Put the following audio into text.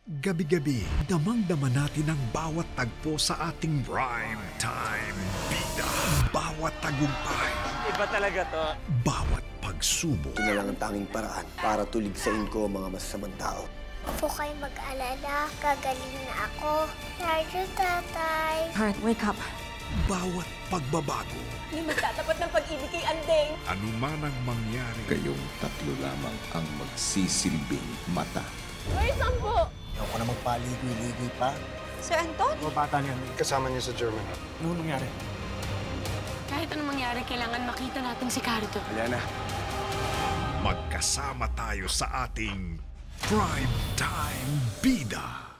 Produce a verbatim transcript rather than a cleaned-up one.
Gabi-gabi, damang-dama natin ang bawat tagpo sa ating Prime Time Bida. Bawat tagumpay. Iba talaga to. Bawat pagsubok. Ito na lang ang tanging paraan para tuligsain ko ang mga masasamang tao. Huwag po kayo mag-alala. Gagaling na ako. Love you, Tatay. Heart, wake up. Bawat pagbabago. Hindi magtatapat ng pag-ibig kay Andeng. Ano man ang mangyari. Kayong tatlo lamang ang magsisilbing mata. Where's Sambo? Ayaw ko na magpaligoy-ligoy pa. Sir Anton? Mga bata niyan, kasama niya sa German. Ano nangyari? Kahit anong mangyari, kailangan makita natin si Cardo. Aliana. Magkasama tayo sa ating Prime Time Bida.